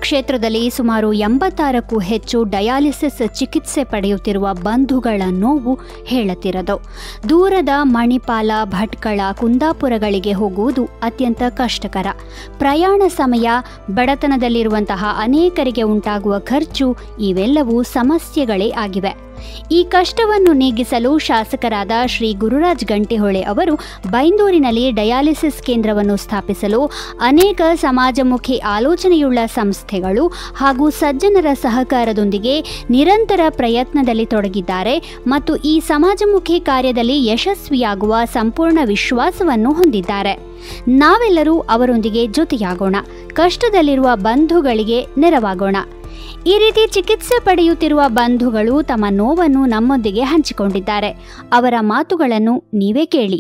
ಕ್ಷೇತ್ರದಲ್ಲಿ ಸುಮಾರು 86ಕ್ಕೂ ಹೆಚ್ಚು ಡಯಾಲಿಸಿಸ್ ಚಿಕಿತ್ಸೆ ಪಡೆಯುತ್ತಿರುವ ಬಂಧುಗಳ ನೋವು ಹೇಳುತ್ತಿರದು. ದೂರದ ಮಣಿಪಾಲ, ಭಟ್ಕಳ, ಕುಂದಾಪುರಗಳಿಗೆ ಹೋಗುವುದು ಅತ್ಯಂತ ಕಷ್ಟಕರ. ಪ್ರಯಾಣ ಸಮಯ, ಬಡತನದಲ್ಲಿರುವಂತಹ ಅನೇಕರಿಗೆ ಉಂಟಾಗುವ ಖರ್ಚು ಇವೆಲ್ಲವೂ ಸಮಸ್ಯೆಗಳೇ ಆಗಿವೆ. ಈ ಕಷ್ಟವನ್ನು ನೀಗಿಸಲು ಶಾಸಕರಾದ ಶ್ರೀ ಗುರುರಾಜ್ ಗಂಟಿಹೊಳೆ ಅವರು ಬೈಂದೂರಿನಲ್ಲಿ ಡಯಾಲಿಸಿಸ್ ಕೇಂದ್ರವನ್ನು ಸ್ಥಾಪಿಸಲು ಅನೇಕ ಸಮಾಜಮುಖಿ ಆಲೋಚನೆಯುಳ್ಳ ಸಂಸ್ಥೆಗಳು ಹಾಗೂ ಸಜ್ಜನರ ಸಹಕಾರದೊಂದಿಗೆ ನಿರಂತರ ಪ್ರಯತ್ನದಲ್ಲಿ ತೊಡಗಿದ್ದಾರೆ ಮತ್ತು ಈ ಸಮಾಜಮುಖಿ ಕಾರ್ಯದಲ್ಲಿ ಯಶಸ್ವಿಯಾಗುವ ಸಂಪೂರ್ಣ ವಿಶ್ವಾಸವನ್ನು ಹೊಂದಿದ್ದಾರೆ. ನಾವೆಲ್ಲರೂ ಅವರೊಂದಿಗೆ ಜೊತೆಯಾಗೋಣ, ಕಷ್ಟದಲ್ಲಿರುವ ಬಂಧುಗಳಿಗೆ ನೆರವಾಗೋಣ. ಈ ರೀತಿ ಚಿಕಿತ್ಸೆ ಪಡೆಯುತ್ತಿರುವ ಬಂಧುಗಳು ತಮ್ಮ ನೋವನ್ನು ನಮ್ಮೊಂದಿಗೆ ಹಂಚಿಕೊಂಡಿದ್ದಾರೆ. ಅವರ ಮಾತುಗಳನ್ನು ನೀವೇ ಕೇಳಿ.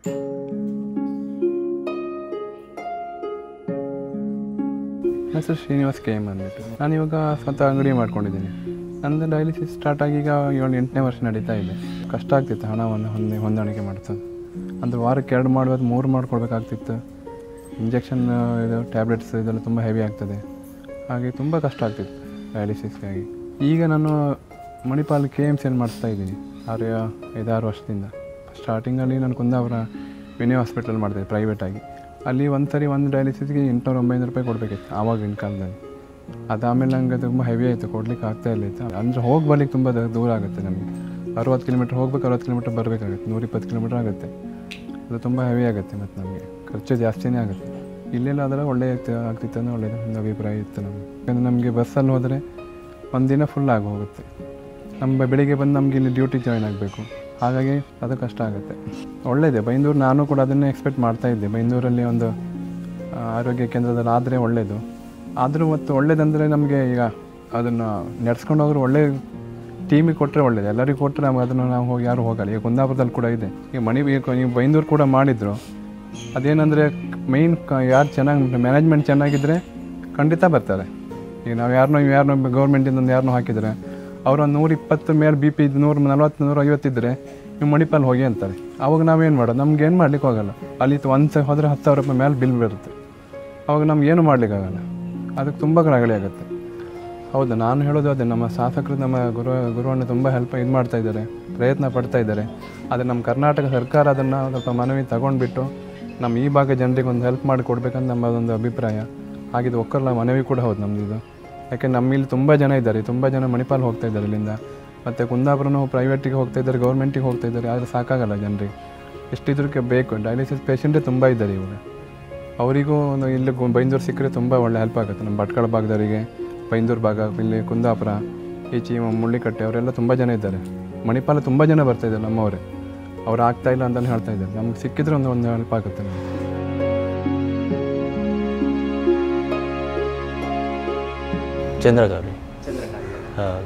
ಹೆಸರು ಶ್ರೀನಿವಾಸ್ KM ಅಂದ್ಬಿಟ್ಟು. ನಾನಿವಾಗ ಸ್ವಂತ ಅಂಗಡಿ ಮಾಡ್ಕೊಂಡಿದ್ದೀನಿ. ನಂದು ಡಯಾಲಿಸಿಸ್ ಸ್ಟಾರ್ಟ್ ಆಗಿ ಈಗ 7-8ನೇ ವರ್ಷ ನಡೀತಾ ಇದೆ. ಕಷ್ಟ ಆಗ್ತಿತ್ತು ಹಣವನ್ನು ಹೊಂದಾಣಿಕೆ ಮಾಡ್ತದೆ. ಅಂದರೆ ವಾರಕ್ಕೆ 2 ಮಾಡುವುದು 3 ಮಾಡ್ಕೊಳ್ಬೇಕಾಗ್ತಿತ್ತು. ಇಂಜೆಕ್ಷನ್ ಇದು ಟ್ಯಾಬ್ಲೆಟ್ಸ್ ಇದೆಲ್ಲ ತುಂಬ ಹೆವಿ ಆಗ್ತದೆ. ಹಾಗೆ ತುಂಬ ಕಷ್ಟ ಆಗ್ತಿತ್ತು ಡಯಾಲಿಸಿಸ್ಗಾಗಿ. ಈಗ ನಾನು ಮಣಿಪಾಲ್ KMCಯಲ್ಲಿ ಮಾಡಿಸ್ತಾ ಇದ್ದೀನಿ 5-6 ವರ್ಷದಿಂದ. ಸ್ಟಾರ್ಟಿಂಗಲ್ಲಿ ನಾನು ಕುಂದಾಪುರ ವಿನಯ್ ಹಾಸ್ಪಿಟಲ್ ಮಾಡ್ತಿದ್ದೆ ಪ್ರೈವೇಟಾಗಿ. ಅಲ್ಲಿ ಒಂದು ಡಯಾಲಿಸಿಸ್ಗೆ 800-900 ರೂಪಾಯಿ ಕೊಡಬೇಕಿತ್ತು ಆವಾಗಿನ ಕಾಲದಲ್ಲಿ. ಅದಾದಮೇಲೆ ನನಗೆ ತುಂಬ ಹೆವಿ ಆಯಿತು, ಕೊಡ್ಲಿಕ್ಕೆ ಆಗ್ತಾಯಿಲ್ಲ ಇತ್ತು. ಅಂದರೆ ಹೋಗಿ ಬರ್ಲಿಕ್ಕೆ ತುಂಬ ದೂರ ಆಗುತ್ತೆ ನಮಗೆ. 60 ಕಿಲೋಮೀಟ್ರ್ ಹೋಗ್ಬೇಕು, 60 ಕಿಲೋಮೀಟ್ರ್ ಬರಬೇಕಾಗುತ್ತೆ. 120 ಕಿಲೋಮೀಟ್ರ್ ಆಗುತ್ತೆ. ಅದು ತುಂಬ ಹೆವಿ ಆಗುತ್ತೆ ಮತ್ತು ನಮಗೆ ಖರ್ಚು ಜಾಸ್ತಿನೇ ಆಗುತ್ತೆ. ಇಲ್ಲೆಲ್ಲ ಆದರೆ ಒಳ್ಳೆ ಆಗ್ತಿತ್ತು ಅಂದರೆ ಒಳ್ಳೆಯದು ಒಂದು ಅಭಿಪ್ರಾಯ ಇತ್ತು ನಮಗೆ. ಯಾಕಂದರೆ ನಮಗೆ ಬಸ್ಸಲ್ಲಿ ಹೋದರೆ ಒಂದಿನ ಫುಲ್ ಆಗಿ ಹೋಗುತ್ತೆ. ನಮ್ಮ ಬೆಳಿಗ್ಗೆ ಬಂದು ನಮಗೆ ಇಲ್ಲಿ ಡ್ಯೂಟಿ ಜಾಯ್ನ್ ಆಗಬೇಕು. ಹಾಗಾಗಿ ಅದು ಕಷ್ಟ ಆಗುತ್ತೆ. ಒಳ್ಳೆಯದೇ ಬೈಂದೂರು. ನಾನು ಕೂಡ ಅದನ್ನೇ ಎಕ್ಸ್ಪೆಕ್ಟ್ ಮಾಡ್ತಾಯಿದ್ದೆ. ಬೈಂದೂರಲ್ಲಿ ಒಂದು ಆರೋಗ್ಯ ಕೇಂದ್ರದಲ್ಲಿ ಆದರೆ ಒಳ್ಳೆಯದು. ಆದರೂ ಮತ್ತು ಒಳ್ಳೇದಂದರೆ ನಮಗೆ ಈಗ ಅದನ್ನು ನಡೆಸ್ಕೊಂಡು ಹೋಗೋರು ಒಳ್ಳೆ ಟೀಮಿಗೆ ಕೊಟ್ಟರೆ ಒಳ್ಳೆಯದು. ಎಲ್ಲರಿಗೂ ಕೊಟ್ಟರೆ ನಮಗೆ ಅದನ್ನು ನಾವು ಹೋಗಿ ಯಾರು ಹೋಗಲ್ಲ. ಈಗ ಕುಂದಾಪುರದಲ್ಲಿ ಕೂಡ ಇದೆ. ಈಗ ನೀವು ಬೈಂದೂರು ಕೂಡ ಮಾಡಿದ್ರು. ಅದೇನೆಂದರೆ ಮೇಯ್ನ್ ಯಾರು ಚೆನ್ನಾಗಿ ಮ್ಯಾನೇಜ್ಮೆಂಟ್ ಚೆನ್ನಾಗಿದ್ದರೆ ಖಂಡಿತ ಬರ್ತಾರೆ. ಈಗ ನಾವು ಯಾರನ್ನೋ ಗೌರ್ಮೆಂಟಿಂದ ಯಾರನ್ನೋ ಹಾಕಿದರೆ ಅವರು ಒಂದು 120 ಮೇಲೆ BP 140, 150 ಇದ್ದರೆ ನೀವು ಮಣಿಪಾಲ್ ಹೋಗಿ ಅಂತಾರೆ. ಆವಾಗ ನಾವೇನು ಮಾಡೋದು? ನಮ್ಗೆ ಏನು ಮಾಡ್ಲಿಕ್ಕೆ ಹೋಗಲ್ಲ. ಅಲ್ಲಿ ಒಂದು ಹೋದರೆ 10,000 ರೂಪಾಯಿ ಮೇಲೆ ಬಿಲ್ ಬರುತ್ತೆ. ಅವಾಗ ನಮ್ಗೇನು ಮಾಡ್ಲಿಕ್ಕಾಗಲ್ಲ. ಅದಕ್ಕೆ ತುಂಬ ರಗಳೆ ಆಗುತ್ತೆ. ಹೌದು, ನಾನು ಹೇಳೋದು ಅದೇ. ನಮ್ಮ ಶಾಸಕರು ನಮ್ಮ ಗುರುವನ್ನು ತುಂಬ ಮಾಡ್ತಾಯಿದ್ದಾರೆ, ಪ್ರಯತ್ನ ಪಡ್ತಾಯಿದ್ದಾರೆ. ಆದರೆ ನಮ್ಮ ಕರ್ನಾಟಕ ಸರ್ಕಾರ ಅದನ್ನು ಸ್ವಲ್ಪ ಮನವಿ ತಗೊಂಡ್ಬಿಟ್ಟು ನಮ್ಮ ಈ ಭಾಗ ಜನರಿಗೆ ಒಂದು ಹೆಲ್ಪ್ ಮಾಡಿ ಕೊಡಬೇಕಂತ ನಮ್ಮದೊಂದು ಅಭಿಪ್ರಾಯ. ಹಾಗಿದ್ದು ಒಕ್ಕರ್ಲ ಮನವಿ ಕೂಡ ಹೌದು ನಮ್ಮದಿದು. ಯಾಕೆಂದ್ರೆ ನಮ್ಮಲ್ಲಿ ತುಂಬ ಜನ ಇದ್ದಾರೆ, ತುಂಬ ಜನ ಮಣಿಪಾಲ್ ಹೋಗ್ತಾ ಇದ್ದಾರೆ ಇಲ್ಲಿಂದ. ಮತ್ತು ಕುಂದಾಪುರನೂ ಪ್ರೈವೇಟಿಗೆ ಹೋಗ್ತಾ ಇದ್ದಾರೆ, ಗೌರ್ಮೆಂಟಿಗೆ ಹೋಗ್ತಾ ಇದ್ದಾರೆ. ಆದರೆ ಸಾಕಾಗಲ್ಲ ಜನರಿಗೆ. ಎಷ್ಟಿದ್ರೂ ಬೇಕು. ಡಯಾಲಿಸಿಸ್ ಪೇಷಂಟೇ ತುಂಬ ಇದ್ದಾರೆ ಇವಾಗ. ಅವರಿಗೂ ಇಲ್ಲಿ ಬೈಂದೂರು ಸಿಕ್ಕರೆ ತುಂಬ ಒಳ್ಳೆ ಹೆಲ್ಪ್ ಆಗುತ್ತೆ. ನಮ್ಮ ಭಟ್ಕಳ ಭಾಗದವರಿಗೆ, ಬೈಂದೂರು ಭಾಗ, ಇಲ್ಲಿ ಕುಂದಾಪುರ, ಈಚೆ ಮುಳ್ಳಿಕಟ್ಟೆ ಅವರೆಲ್ಲ ತುಂಬ ಜನ ಇದ್ದಾರೆ. ಮಣಿಪಾಲ ತುಂಬ ಜನ ಬರ್ತಾಯಿದ್ದಾರೆ ನಮ್ಮವರೇ. ಅವ್ರು ಆಗ್ತಾಯಿಲ್ಲ ಅಂತಲೇ ಹೇಳ್ತಾ ಇದ್ದಾರೆ. ನಮ್ಗೆ ಸಿಕ್ಕಿದ್ರೆ ಒಂದು ಹೆಲ್ಪ್ ಆಗುತ್ತೆ ನಮಗೆ. ಚಂದ್ರಕಾರಿ ಹಾಂ.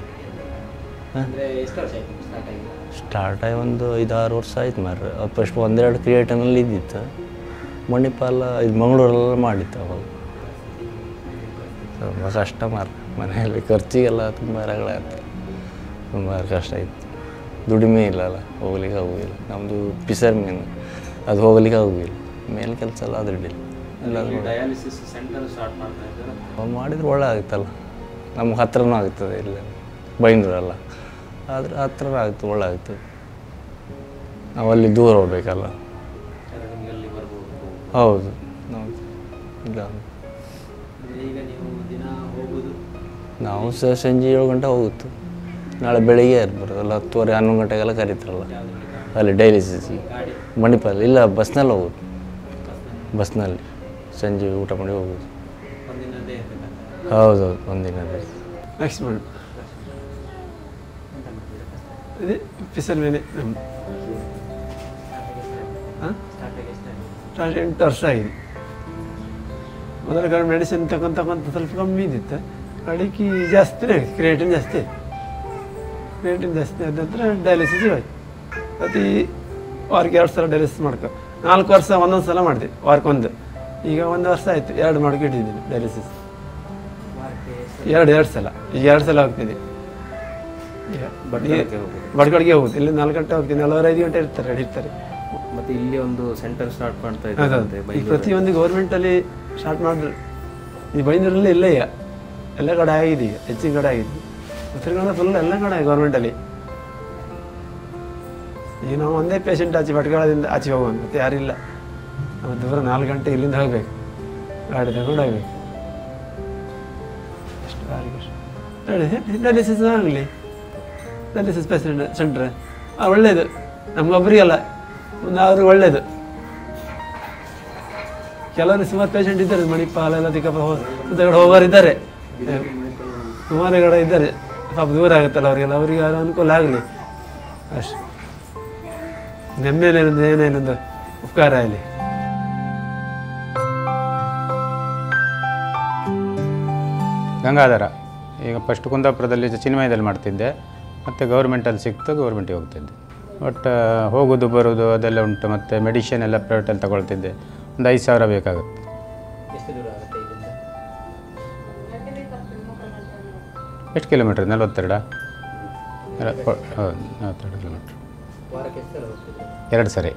ಸ್ಟಾರ್ಟ್ ಆಗಿ ಒಂದು 5-6 ವರ್ಷ ಆಯ್ತು ಮಾರ್ರೆ. ಫಸ್ಟ್ 1-2 ಕ್ರಿಯೇಟನಲ್ಲಿ ಇದ್ದಿತ್ತು. ಮಣಿಪಾಲ ಇದು ಮಂಗಳೂರೆಲ್ಲ ಮಾಡಿತ್ತು ಅವಾಗ. ತುಂಬ ಕಷ್ಟ ಮಾರ್ರೆ. ಮನೆಯಲ್ಲಿ ಖರ್ಚಿಗೆಲ್ಲ ತುಂಬ ರಗಳೆ ಆಗ್ತದೆ. ತುಂಬ ಕಷ್ಟ ಇತ್ತು. ದುಡಿಮೆ ಇಲ್ಲಲ್ಲ, ಹೋಗ್ಲಿಕ್ಕೆ ಆಗೋದಿಲ್ಲ. ನಮ್ಮದು ಪಿಸರ್ ಮೀನು, ಅದು ಹೋಗ್ಲಿಕ್ಕೆ ಆಗೋದಿಲ್ಲ. ಮೇಲೆ ಕೆಲಸ ಎಲ್ಲ ಅದ್ರಡ್ಡಿಲ್ಲ. ಡಯಾಲಿಸಿಸ್ ಸೆಂಟರ್ ಸ್ಟಾರ್ಟ್ ಮಾಡ್ತಾ ಇದ್ದಾರೆ. ಮಾಡಿದ್ರೆ ಒಳ್ಳೆ ಆಗುತ್ತಲ್ಲ. ನಮ್ಗೆ ಹತ್ರನೂ ಆಗ್ತದೆ. ಇಲ್ಲ ಬೈಂದೂರಲ್ಲ, ಆದರೆ ಹತ್ರ ಆಗ್ತದೆ, ಒಳ್ಳೆ ಆಗ್ತದೆ. ನಾವು ಅಲ್ಲಿ ದೂರ ಹೋಗ್ಬೇಕಲ್ಲ. ಹೌದು. ಇಲ್ಲ ಈಗ ನೀವು ದಿನ ಹೋಗೋದು? ನಾವು ಸಂಜೆ 7 ಗಂಟೆ ಹೋಗುತ್ತೆ. ನಾಳೆ ಬೆಳಿಗ್ಗೆ ಬರೋದಲ್ಲ, 10:30-11 ಗಂಟೆಗೆಲ್ಲ ಕರೀತಾರಲ್ಲ ಅಲ್ಲಿ ಡಯಾಲಿಸಿಸ್ಗೆ. ಮಣಿಪಾಲ್ ಇಲ್ಲ, ಬಸ್ನಲ್ಲಿ ಹೋಗೋದು. ಬಸ್ನಲ್ಲಿ ಸಂಜೆ ಊಟ ಮಾಡಿ ಹೋಗೋದು. ಹೌದೌದು, ಒಂದಿನದೇ. ನೆಕ್ಸ್ಟ್ ಮಾಡಿ ಅದೇ ಪಿಸರ್ ಮೇಲೆ ಸ್ಟಾರ್ಟ್ 8 ವರ್ಷ ಆಗಿದೆ. ಮೊದಲ ಕಡೆ ಮೆಡಿಸಿನ್ ತಗೊಂತ ಸ್ವಲ್ಪ ಕಮ್ಮಿ ಇದ್ದಿತ್ತು. ಕಡೆಗೆ ಜಾಸ್ತಿನೇ ಆಗಿದೆ. ಕ್ರಿಯೇಟಿನ್ ಜಾಸ್ತಿ ಆದ ನಂತರ ಡಯಾಲಿಸಿಸ್ ಆಯ್ತು. ಪ್ರತಿ ವಾರಕ್ಕೆ 2 ಸಲ ಡಯಾಲಿಸಿಸ್ ಮಾಡ್ಕೊ. 4 ವರ್ಷ ಒಂದೊಂದು ಸಲ ಮಾಡಿದೆ, ವಾರಕ್ಕೊಂದು. ಈಗ 1 ವರ್ಷ ಆಯಿತು 2 ಮಾಡ್ಕೊಂಡಿದ್ದೀನಿ ಡಯಾಲಿಸಿಸ್. 2 ಸಲ. ಈಗ 2 ಸಲ ಹೋಗ್ತಿದ್ದೆ. ಬಡ್ಕಳಿಗೆ ಹೋಗುದು. ಇಲ್ಲಿ 4 ಗಂಟೆ ಹೋಗ್ತೀನಿ, 4-5 ಗಂಟೆ ಇರ್ತಾರೆ. ಮತ್ತೆ ಇಲ್ಲಿ ಒಂದು ಸೆಂಟರ್ ಸ್ಟಾರ್ಟ್ ಮಾಡ್ತಾ ಇದ್ದಾರೆ. ಈಗ ಪ್ರತಿಯೊಂದು ಗೌರ್ಮೆಂಟಲ್ಲಿ ಸ್ಟಾರ್ಟ್ ಮಾಡಿದ್ರು. ಈ ಬೈಂದೂರಲ್ಲಿ ಇಲ್ಲ. ಈಗ ಎಲ್ಲ ಕಡೆ ಆಗಿದೆ ಈಗ, ಹೆಚ್ಚಿನ ಕಡೆ ಆಗಿದೆ. ಉತ್ತರ ಕನ್ನಡ ಫುಲ್ ಎಲ್ಲ ಕಡೆ ಗೌರ್ಮೆಂಟಲ್ಲಿ. ಈಗ ನಾವು ಒಂದೇ ಪೇಷಂಟ್ ಆಚೆ ಭಟ್ಕಳದಿಂದ ಆಚೆ ಹೋಗುವಂತ, ಮತ್ತೆ ಯಾರಿಲ್ಲ. ನಾವು ದೂರ 4 ಗಂಟೆ ಇಲ್ಲಿಂದ ಹೋಗ್ಬೇಕು, ಗಾಡಿ ತಗೊಂಡು ಹೋಗ್ಬೇಕು. ಅಷ್ಟು ಭಾರಿ ಕಷ್ಟ. ಡಯಾಲಿಸಿಸ್ ಆಗಲಿ, ಡಯಾಲಿಸಿಸ್ ಪೇಷಂಟ್ ಸೆಂಟ್ರ್ ಒಳ್ಳೆಯದು, ನಮಗೊಬ್ಬರಿಗಲ್ಲ ಅವರು ಒಳ್ಳೆಯದು. ಕೆಲವರು ಸುಮಾರು ಪೇಷಂಟ್ ಇದ್ದಾರೆ, ಮಣಿಪಾಲ ಎಲ್ಲ ತಿಕ್ಕಪ್ಪ ಹೋಗೋರು ಇದ್ದಾರೆ, ಸುಮಾರುಗಳ ಇದ್ದಾರೆ. ಪಾಪ ದೂರ ಆಗುತ್ತಲ್ಲ ಅವರಿಗೆಲ್ಲ, ಅವರಿಗೆ ಅನುಕೂಲ ಆಗಲಿ ಅಷ್ಟು. ನೆಮ್ಮೇಲೇನೊಂದು ಏನೇನೊಂದು ಉಪಕಾರ ಆಗಲಿ. ಗಂಗಾಧರ ಈಗ ಫಸ್ಟ್ ಕುಂದಾಪುರದಲ್ಲಿ ಚಿನ್ಮಯದಲ್ಲಿ ಮಾಡ್ತಿದ್ದೆ, ಮತ್ತು ಗೌರ್ಮೆಂಟಲ್ಲಿ ಸಿಕ್ತು, ಗೌರ್ಮೆಂಟಿಗೆ ಹೋಗ್ತಿದ್ದೆ. ಬಟ್ ಹೋಗೋದು ಬರೋದು ಅದೆಲ್ಲ ಉಂಟು, ಮತ್ತು ಮೆಡಿಷನ್ ಎಲ್ಲ ಪ್ರೈವೇಟಲ್ಲಿ ತಗೊಳ್ತಿದ್ದೆ. ಒಂದು 5,000 ಬೇಕಾಗುತ್ತೆ. ಎಷ್ಟು ಕಿಲೋಮೀಟ್ರ್? 42? ಹೌದು, 42 ಕಿಲೋಮೀಟ್ರ್. 2 ಸರಿ.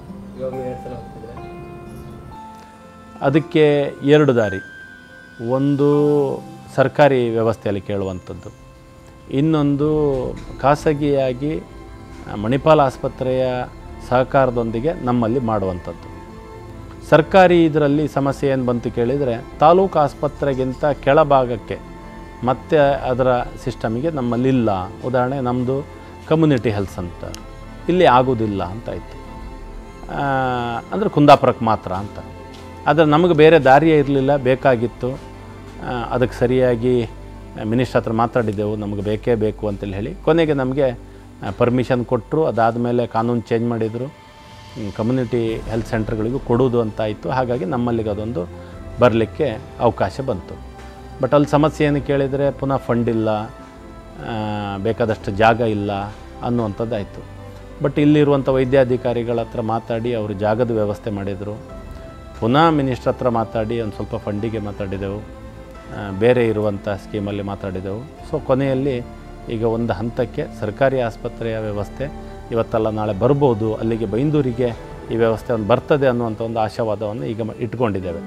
ಅದಕ್ಕೆ 2 ದಾರಿ. ಒಂದು ಸರ್ಕಾರಿ ವ್ಯವಸ್ಥೆಯಲ್ಲಿ ಕೇಳುವಂಥದ್ದು, ಇನ್ನೊಂದು ಖಾಸಗಿಯಾಗಿ ಮಣಿಪಾಲ ಆಸ್ಪತ್ರೆಯ ಸಹಕಾರದೊಂದಿಗೆ ನಮ್ಮಲ್ಲಿ ಮಾಡುವಂಥದ್ದು. ಸರ್ಕಾರಿ ಇದರಲ್ಲಿ ಸಮಸ್ಯೆ ಏನು ಬಂತು ಕೇಳಿದರೆ, ತಾಲೂಕು ಆಸ್ಪತ್ರೆಗಿಂತ ಕೆಳಭಾಗಕ್ಕೆ ಮತ್ತು ಅದರ ಸಿಸ್ಟಮಿಗೆ ನಮ್ಮಲ್ಲಿಲ್ಲ. ಉದಾಹರಣೆ ನಮ್ಮದು ಕಮ್ಯುನಿಟಿ ಹೆಲ್ತ್ ಸೆಂಟರ್ ಇಲ್ಲಿ ಆಗೋದಿಲ್ಲ ಅಂತಾಯಿತು, ಅಂದರೆ ಕುಂದಾಪುರಕ್ಕೆ ಮಾತ್ರ ಅಂತ. ಆದರೆ ನಮಗೆ ಬೇರೆ ದಾರಿಯೇ ಇರಲಿಲ್ಲ, ಬೇಕಾಗಿತ್ತು. ಅದಕ್ಕೆ ಸರಿಯಾಗಿ ಮಿನಿಸ್ಟ್ರ್ ಹತ್ರ ಮಾತಾಡಿದ್ದೆವು, ನಮಗೆ ಬೇಕೇ ಬೇಕು ಅಂತೇಳಿ ಹೇಳಿ. ಕೊನೆಗೆ ನಮಗೆ ಪರ್ಮಿಷನ್ ಕೊಟ್ಟರು. ಅದಾದಮೇಲೆ ಕಾನೂನು ಚೇಂಜ್ ಮಾಡಿದರು, ಕಮ್ಯುನಿಟಿ ಹೆಲ್ತ್ ಸೆಂಟರ್ಗಳಿಗೂ ಕೊಡೋದು ಅಂತಾಯಿತು. ಹಾಗಾಗಿ ನಮ್ಮಲ್ಲಿಗೆ ಅದೊಂದು ಬರಲಿಕ್ಕೆ ಅವಕಾಶ ಬಂತು. ಬಟ್ ಅಲ್ಲಿ ಸಮಸ್ಯೆ ಏನು ಕೇಳಿದರೆ, ಪುನಃ ಫಂಡ್ ಇಲ್ಲ, ಬೇಕಾದಷ್ಟು ಜಾಗ ಇಲ್ಲ ಅನ್ನುವಂಥದ್ದಾಯಿತು. ಬಟ್ ಇಲ್ಲಿರುವಂಥ ವೈದ್ಯಾಧಿಕಾರಿಗಳ ಹತ್ರ ಮಾತಾಡಿ ಅವರು ಜಾಗದ ವ್ಯವಸ್ಥೆ ಮಾಡಿದರು. ಪುನಃ ಮಿನಿಸ್ಟ್ರ್ ಹತ್ರ ಮಾತಾಡಿ ಒಂದು ಸ್ವಲ್ಪ ಫಂಡಿಗೆ ಮಾತಾಡಿದೆವು, ಬೇರೆ ಇರುವಂಥ ಸ್ಕೀಮಲ್ಲಿ ಮಾತಾಡಿದೆವು. ಸೊ ಕೊನೆಯಲ್ಲಿ ಈಗ ಒಂದು ಹಂತಕ್ಕೆ ಸರ್ಕಾರಿ ಆಸ್ಪತ್ರೆಯ ವ್ಯವಸ್ಥೆ ಇವತ್ತಲ್ಲ ನಾಳೆ ಬರ್ಬೋದು, ಅಲ್ಲಿಗೆ ಬೈಂದೂರಿಗೆ ಈ ವ್ಯವಸ್ಥೆ ಒಂದು ಬರ್ತದೆ ಅನ್ನುವಂಥ ಒಂದು ಆಶಾವಾದವನ್ನು ಈಗ ಇಟ್ಕೊಂಡಿದ್ದೇವೆ.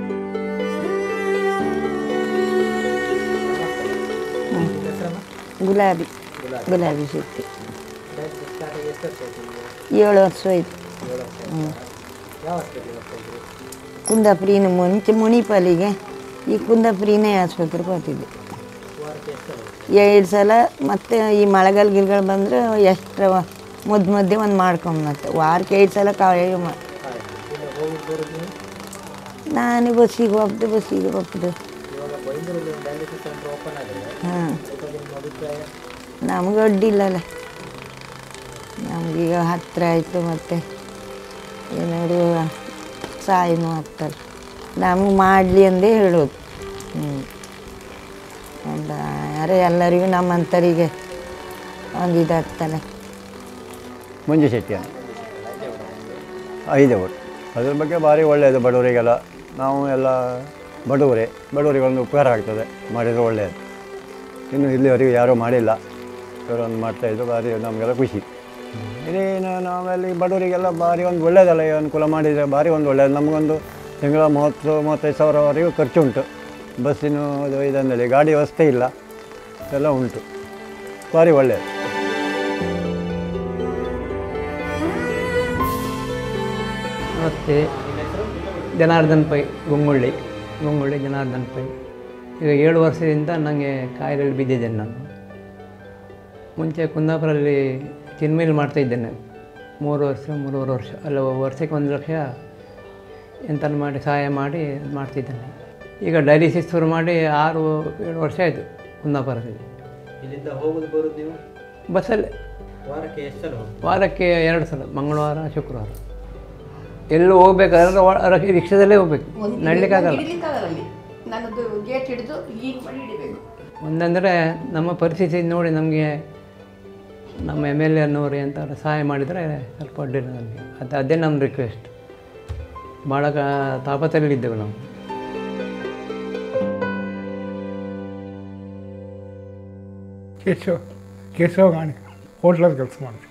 ಗುಲಾಬಿ ಶೆಟ್ಟಿ. 7 ವರ್ಷ ಆಯಿತು. ಕುಂದಾಪುರಿನ ಮುಂಚೆ ಮಣಿಪಾಲಿಗೆ, ಈ ಕುಂದಾಪುರಿನೇ ಆಸ್ಪತ್ರೆಗೆ ಹೋಗ್ತಿದ್ದೆ 2 ಸಲ. ಮತ್ತು ಈ ಮಳೆಗಾಲ ಗಿಲ್ಗಳು ಬಂದರೆ ಎಷ್ಟು ಮಧ್ಯೆ ಒಂದು ಮಾಡ್ಕೊಂಬತ್ತೆ. ವಾರಕ್ಕೆ 2 ಸಲ ಕಾಯಿ ನಾನು ಬಸ್ಸಿಗೆ ಹೋಗ್ದೆ. ಹಾಂ, ನಮ್ಗೆ ಅಡ್ಡಿಲ್ಲಲ್ಲ, ನಮಗೀಗ ಹತ್ತಿರ ಆಯಿತು. ಮತ್ತು ಏನಾದ್ರು ಸಾಯಿನೂ ಆಗ್ತಲ್ಲ, ನಮಗೆ ಮಾಡಲಿ ಅಂದೇ ಹೇಳೋದು. ಒಂದು ಯಾರೇ ಎಲ್ಲರಿಗೂ ನಮ್ಮಂಥರಿಗೆ ಒಂದು ಇದಾಗ್ತಾನೆ. ಮಂಜು ಶೆಟ್ಟಿ ಅಂತ 5 ಊರು. ಅದ್ರ ಬಗ್ಗೆ ಭಾರಿ ಒಳ್ಳೆಯದು ಬಡವರಿಗೆಲ್ಲ. ನಾವು ಎಲ್ಲ ಬಡವರಿಗೆ ಒಂದು ಉಪಕಾರ ಆಗ್ತದೆ, ಮಾಡಿದರೆ ಒಳ್ಳೆಯದು. ಇನ್ನು ಇಲ್ಲಿವರೆಗೂ ಯಾರೂ ಮಾಡಿಲ್ಲ, ಇವರೊಂದು ಮಾಡ್ತಾಯಿದ್ದು ಭಾರಿ ನಮಗೆಲ್ಲ ಖುಷಿ. ಇದೇನು ನಾವೆಲ್ಲಿ ಬಡವರಿಗೆಲ್ಲ ಭಾರಿ ಒಂದು ಒಳ್ಳೆಯದಲ್ಲ, ಅನುಕೂಲ ಮಾಡಿದರೆ ಭಾರಿ ಒಂದು ಒಳ್ಳೆಯದು. ನಮಗೊಂದು ತಿಂಗಳ 30-35 ಸಾವಿರವರೆಗೂ ಖರ್ಚು ಉಂಟು. ಬಸ್ಸಿನ ಇದರಲ್ಲಿ ಗಾಡಿ ವ್ಯವಸ್ಥೆ ಇಲ್ಲ, ಎಲ್ಲ ಉಂಟು, ಭಾರಿ ಒಳ್ಳೆಯದು. ನಮಸ್ತೆ, ಜನಾರ್ದನ್ ಪೈ, ಗುಂಗುಳ್ಳಿ ಜನಾರ್ದನ್ ಪೈ. ಈಗ 7 ವರ್ಷದಿಂದ ನನಗೆ ಕಾಯಿಲೆಯಲ್ಲಿ ಬಿದ್ದಿದ್ದೇನೆ. ನಾನು ಮುಂಚೆ ಕುಂದಾಪುರಲ್ಲಿ ಚಿನ್ಮೇಲ್ ಮಾಡ್ತಾಯಿದ್ದೇನೆ 3-3.5 ವರ್ಷ. ಅಲ್ಲ, ವರ್ಷಕ್ಕೆ 1 ಲಕ್ಷ ಎಂತ ಮಾಡಿ ಸಹಾಯ ಮಾಡಿ ಮಾಡ್ತಿದ್ದೇನೆ. ಈಗ ಡಯಾಲಿಸಿಸ್ ಶುರು ಮಾಡಿ 6-7 ವರ್ಷ ಆಯಿತು ಕುಂದಾಪುರದಲ್ಲಿ. ಇಲ್ಲಿಂದ ಹೋಗೋದು ಬರೋದು ನೀವು ಬಸ್ಸಲ್ಲೇ. ವಾರಕ್ಕೆ ಎಷ್ಟು ಸಲ? ವಾರಕ್ಕೆ 2 ಸಲ, ಮಂಗಳವಾರ ಶುಕ್ರವಾರ. ಎಲ್ಲೂ ಹೋಗ್ಬೇಕಾದ್ರೆ ರಿಕ್ಷಾದಲ್ಲೇ ಹೋಗ್ಬೇಕು, ನಡಲಿಕ್ಕಾಗಲ್ಲ. ಒಂದಂದರೆ ನಮ್ಮ ಪರಿಸ್ಥಿತಿ ನೋಡಿ ನಮಗೆ ನಮ್ಮ MLA ಅನ್ನೋರು ಎಂತ ಸಹಾಯ ಮಾಡಿದರೆ ಸ್ವಲ್ಪ ಅಡ್ಡಿಲ್ಲ ನಮಗೆ. ಅದೇ ನಮ್ಮ ರಿಕ್ವೆಸ್ಟ್. ಭಾಳ ತಾಪತ್ರಯಲ್ಲಿದ್ದೆವು ನಾವು. ಕೇಶವ ಗಾಣಿ ಹೋಟ್ಲಲ್ಲಿ ಕೆಲಸ ಮಾಡ್ತೀವಿ.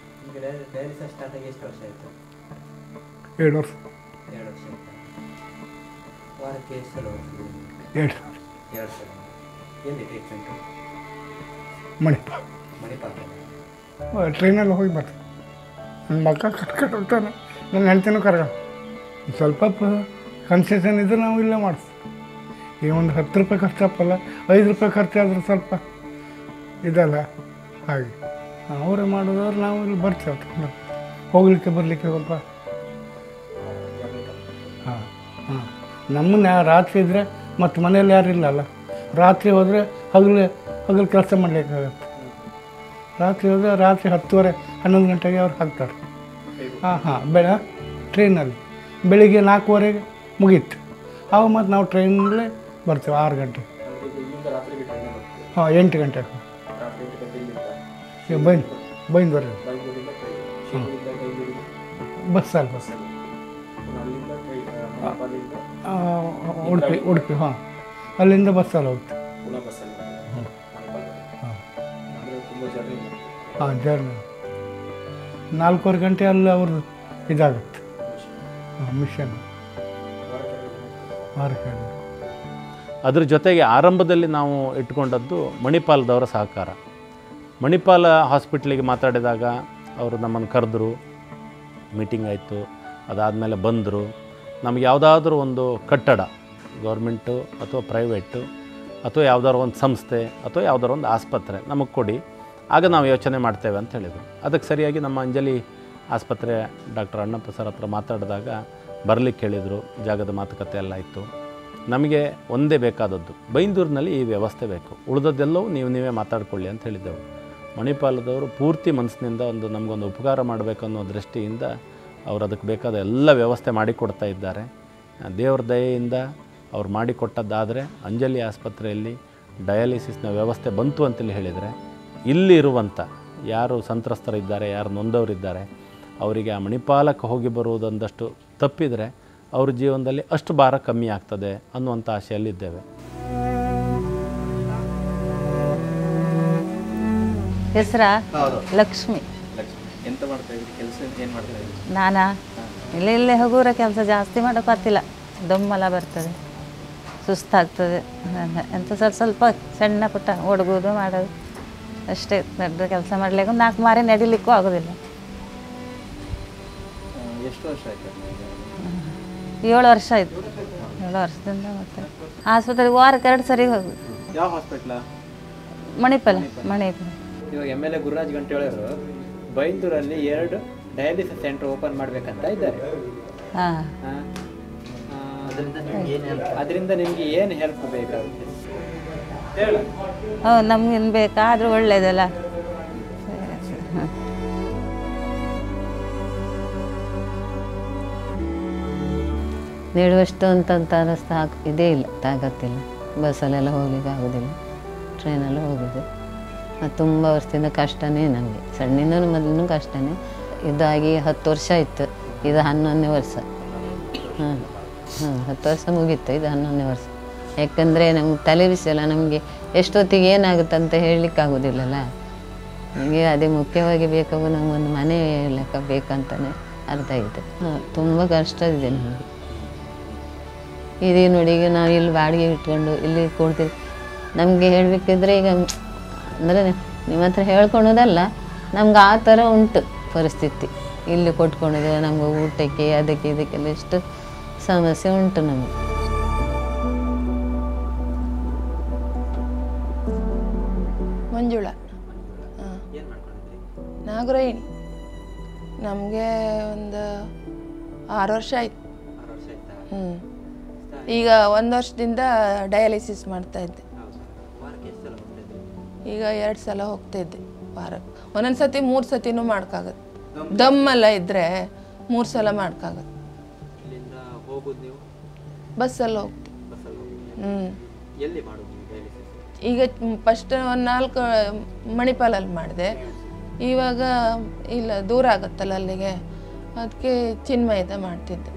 7 ವರ್ಷ. ವಾರಕ್ಕೆ ಎಷ್ಟು ಸಲ? 2 ಸಲ. ಎಲ್ಲಿ ಟ್ರೀಟ್ಮೆಂಟು? ಮಣಿಪಾಲ್ ಮಣಿಪಾಲ. ಟ್ರೈನಲ್ಲಿ ಹೋಗಿ ಬರ್ತೀನಿ. ನನ್ನ ಮಗ ಕರ್ಕೊಂಡು ಹೋಗ್ತಾನೆ, ನನ್ನ ಹೆಂಡ್ತಿನೂ ಕರ್ಕೊಂಡು. ಸ್ವಲ್ಪ ಕನ್ಸೆಷನ್ ಇದ್ರೆ ನಾವು ಇಲ್ಲೇ ಮಾಡಿಸ್ತೀವಿ. ಈಗ ಒಂದು 10 ರೂಪಾಯಿ ಖರ್ಚಪ್ಪಲ್ಲ, 5 ರೂಪಾಯಿ ಖರ್ಚಾದ್ರೆ ಸ್ವಲ್ಪ ಇದಲ್ಲ. ಹಾಗೆ ಅವರೇ ಮಾಡೋದಾದ್ರೆ ನಾವು ಇಲ್ಲಿ ಬರ್ತೀವಿ. ಹೋಗಲಿಕ್ಕೆ ಬರಲಿಕ್ಕೆ ಸ್ವಲ್ಪ ಹಾಂ ಹಾಂ. ನಮ್ಮನ್ನ ರಾತ್ರಿ ಇದ್ದರೆ ಮತ್ತು ಮನೇಲಿ ಯಾರು ಇಲ್ಲಲ್ಲ. ರಾತ್ರಿ ಹೋದರೆ ಹಗಲು ಕೆಲಸ ಮಾಡಲಿಕ್ಕಾಗತ್ತೆ. ರಾತ್ರಿ ಹೋದರೆ ರಾತ್ರಿ 10:30 11 ಗಂಟೆಗೆ ಅವ್ರು ಹಾಕ್ತಾರೆ. ಹಾಂ ಟ್ರೈನಲ್ಲಿ ಬೆಳಿಗ್ಗೆ 4:15 ಮುಗೀತು. ಆವಾಗ ಮತ್ತು ನಾವು ಟ್ರೈನಲ್ಲೇ ಬರ್ತೀವಿ 6 ಗಂಟೆ. ಹಾಂ 8 ಗಂಟೆಗೆ ಬೈಂದೂರಲ್ಲಿ. ಹಾಂ ಬಸ್ಸಲ್ಲಿ ಉಡುಪಿ ಹಾಂ ಅಲ್ಲಿಂದ ಬಸ್ಸಲ್ಲಿ ಹೋಗ್ತೀವಿ. ಹಾಂ ಜರ್ನಿ 4:15 ಗಂಟೆ ಅಲ್ಲಿ ಅವ್ರದ್ದು ಇದಾಗುತ್ತೆ. ಹಾಂ ಮಿಷನ್ ಅದ್ರ ಜೊತೆಗೆ ಆರಂಭದಲ್ಲಿ ನಾವು ಇಟ್ಕೊಂಡದ್ದು ಮಣಿಪಾಲದವರ ಸಹಕಾರ. ಮಣಿಪಾಲ ಹಾಸ್ಪಿಟ್ಲಿಗೆ ಮಾತಾಡಿದಾಗ ಅವರು ನಮ್ಮನ್ನು ಕರೆದ್ರು, ಮೀಟಿಂಗ್ ಆಯಿತು. ಅದಾದಮೇಲೆ ಬಂದರು. ನಮ್ಗೆ ಯಾವುದಾದ್ರೂ ಒಂದು ಕಟ್ಟಡ, ಗೌರ್ಮೆಂಟು ಅಥವಾ ಪ್ರೈವೇಟು ಅಥವಾ ಯಾವುದಾದ್ರು ಒಂದು ಸಂಸ್ಥೆ ಅಥವಾ ಯಾವುದಾದ್ರು ಒಂದು ಆಸ್ಪತ್ರೆ ನಮಗೆ ಕೊಡಿ, ಆಗ ನಾವು ಯೋಚನೆ ಮಾಡ್ತೇವೆ ಅಂತ ಹೇಳಿದರು. ಅದಕ್ಕೆ ಸರಿಯಾಗಿ ನಮ್ಮ ಅಂಜಲಿ ಆಸ್ಪತ್ರೆ ಡಾಕ್ಟರ್ ಅಣ್ಣಪ್ಪ ಸರ್ ಹತ್ರ ಮಾತಾಡಿದಾಗ ಬರಲಿಕ್ಕೆ ಹೇಳಿದರು. ಜಾಗದ ಮಾತುಕತೆ ಎಲ್ಲ ಇತ್ತು. ನಮಗೆ ಒಂದೇ ಬೇಕಾದದ್ದು, ಬೈಂದೂರಿನಲ್ಲಿ ಈ ವ್ಯವಸ್ಥೆ ಬೇಕು, ಉಳಿದದ್ದೆಲ್ಲವೂ ನೀವೇ ಮಾತಾಡ್ಕೊಳ್ಳಿ ಅಂತ ಹೇಳಿದ್ದೆವು. ಮಣಿಪಾಲದವರು ಪೂರ್ತಿ ಮನಸ್ಸಿನಿಂದ ನಮಗೊಂದು ಉಪಕಾರ ಮಾಡಬೇಕು ಅನ್ನೋ ದೃಷ್ಟಿಯಿಂದ ಅವರು ಅದಕ್ಕೆ ಬೇಕಾದ ಎಲ್ಲ ವ್ಯವಸ್ಥೆ ಮಾಡಿಕೊಡ್ತಾ ಇದ್ದಾರೆ. ದೇವ್ರ ದಯೆಯಿಂದ ಅವ್ರು ಮಾಡಿಕೊಟ್ಟದ್ದಾದರೆ ಅಂಜಲಿ ಆಸ್ಪತ್ರೆಯಲ್ಲಿ ಡಯಾಲಿಸಿಸ್ನ ವ್ಯವಸ್ಥೆ ಬಂತು ಅಂತೇಳಿ ಹೇಳಿದರೆ, ಇಲ್ಲಿರುವಂಥ ಯಾರು ಸಂತ್ರಸ್ತರಿದ್ದಾರೆ, ಯಾರು ನೊಂದವರಿದ್ದಾರೆ, ಅವರಿಗೆ ಆ ಮಣಿಪಾಲಕ್ಕೆ ಹೋಗಿ ಬರುವುದೊಂದಷ್ಟು ತಪ್ಪಿದರೆ ಅವ್ರ ಜೀವನದಲ್ಲಿ ಅಷ್ಟು ಭಾರ ಕಮ್ಮಿ ಆಗ್ತದೆ ಅನ್ನುವಂಥ ಆಶೆಯಲ್ಲಿದ್ದೇವೆ. ಹೆಸರ ಲಕ್ಷ್ಮಿ. ಎಂತ ಮಾಡ್ತಾ ಇದ್ರಿ ಕೆಲಸ? ಏನು ಮಾಡ್ತಾ ಇದ್ರಿ? ನಾನಾ ಇಲ್ಲೇ ಹೋಗೋರ ಕೆಲಸ ಜಾಸ್ತಿ ಮಾಡೋಕ್ಕಾಗ್ತಿಲ್ಲ. ದಮ್ಮೆಲ್ಲ ಬರ್ತದೆ, ಸುಸ್ತಾಗ್ತದೆ. ಎಂತ ಸ್ವಲ್ಪ ಸಣ್ಣ ಪುಟ್ಟ ಒಡಗೋದು ಮಾಡೋದು ಅಷ್ಟೇ. ದೊಡ್ಡ ಕೆಲಸ ಮಾಡಲಿಕ್ಕೆ 4 ಮಾರಿ ನಡಿಲಿಕ್ಕೂ ಆಗೋದಿಲ್ಲ. ಎಷ್ಟು ವರ್ಷ ಆಯ್ತು? 7 ವರ್ಷ ಆಯಿತು. 7 ವರ್ಷದಿಂದ ಮತ್ತೆ ಆಸ್ಪತ್ರೆಗೆ ವಾರಕ್ಕೆ 2 ಸರಿ ಹೋಗುದು. ಯಾವ ಹಾಸ್ಪಿಟ್ಲ? ಮಣಿಪಾಲ. ಇವಾಗ MLA ಗುರುರಾಜ್ ಗಂಟೆಯವರು ಬೈಂದೂರಲ್ಲಿ 2 ಡಯಾಲಿಸಿಸ್ ಸೆಂಟರ್ ಓಪನ್ ಮಾಡಬೇಕಂತ ಇದ್ದಾರೆ. ಅದರಿಂದ ನಿಮಗೆ ಏನು ಹೆಲ್ಪ್ ಬೇಕಾಗುತ್ತೆ? ನಮ್ಗೇನು ಬೇಕಾದರೂ ಒಳ್ಳೇದಲ್ಲ. ನೀಡುವಷ್ಟು ಅಂತ ರಸ್ತೆ ಇದೇ ಇಲ್ಲ, ತಾಗತ್ತಿಲ್ಲ. ಬಸ್ಸಲ್ಲೆಲ್ಲ ಹೋಗ್ಲಿಕ್ಕೆ ಆಗೋದಿಲ್ಲ, ಟ್ರೈನಲ್ಲಿ ಹೋಗೋದು. ಮತ್ತು ತುಂಬ ವರ್ಷದಿಂದ ಕಷ್ಟನೇ ನಮಗೆ. ಸಣ್ಣಿಂದ ಮೊದಲು ಕಷ್ಟನೇ. ಇದಾಗಿ 10 ವರ್ಷ ಆಯಿತು. ಇದು 11ನೇ ವರ್ಷ. 10 ವರ್ಷ ಮುಗೀತು. ಇದು 11ನೇ ವರ್ಷ. ಯಾಕಂದರೆ ನಮ್ಗೆ ತಲೆ ಬಿಸಿಯಲ್ಲ, ನಮಗೆ ಎಷ್ಟೊತ್ತಿಗೆ ಏನಾಗುತ್ತೆ ಅಂತ ಹೇಳಲಿಕ್ಕಾಗೋದಿಲ್ಲಲ್ಲ. ನಮಗೆ ಅದೇ ಮುಖ್ಯವಾಗಿ ಬೇಕಾಗೋ ನಮಗೊಂದು ಮನೆ ಲೆಕ್ಕ ಬೇಕಂತಲೇ ಅರ್ಥ ಆಗಿದೆ. ತುಂಬ ಕಷ್ಟ ಇದೆ ನಮಗೆ. ಇದೇ ನೋಡಿ, ಈಗ ನಾವು ಇಲ್ಲಿ ಬಾಡಿಗೆ ಇಟ್ಕೊಂಡು ಇಲ್ಲಿ ಕೊಡ್ತೀವಿ. ನಮಗೆ ಹೇಳಬೇಕಿದ್ರೆ ಈಗ ಅಂದರೆ ನಿಮ್ಮ ಹತ್ರ ಹೇಳ್ಕೊಳೋದಲ್ಲ, ನಮ್ಗೆ ಆ ಥರ ಉಂಟು ಪರಿಸ್ಥಿತಿ. ಇಲ್ಲಿ ಕೊಟ್ಕೊಳೋದು ನಮ್ಗೆ ಊಟಕ್ಕೆ ಅದಕ್ಕೆ ಇದಕ್ಕೆಲ್ಲ ಎಷ್ಟು ಸಮಸ್ಯೆ ಉಂಟು ನಮಗೆ. ಮಂಜುಳಾ. ನಾಗರಾಯಿಣಿ. ನಮಗೆ ಒಂದು 6 ವರ್ಷ ಆಯ್ತು. ಈಗ 1 ವರ್ಷದಿಂದ ಡಯಾಲಿಸಿಸ್ ಮಾಡ್ತಾಯಿದ್ದೆ. ಈಗ 2 ಸಲ ಹೋಗ್ತಾಯಿದ್ದೆ ವಾರಕ್ಕೆ. ಒಂದೊಂದು ಸತಿ 3 ಸತಿನೂ ಮಾಡೋಕ್ಕಾಗತ್ತೆ. ದಮ್ಮೆಲ್ಲ ಇದ್ದರೆ 3 ಸಲ ಮಾಡೋಕ್ಕಾಗತ್ತೆ. ಬಸ್ಸಲ್ಲಿ ಹೋಗ್ತೀವಿ. ಈಗ ಫಸ್ಟ್ 4 ಮಣಿಪಾಲಲ್ಲಿ ಮಾಡಿದೆ. ಇವಾಗ ಇಲ್ಲ, ದೂರ ಆಗುತ್ತಲ್ಲ ಅಲ್ಲಿಗೆ, ಅದಕ್ಕೆ ಚಿನ್ಮಯದ ಮಾಡ್ತಿದ್ದೆ.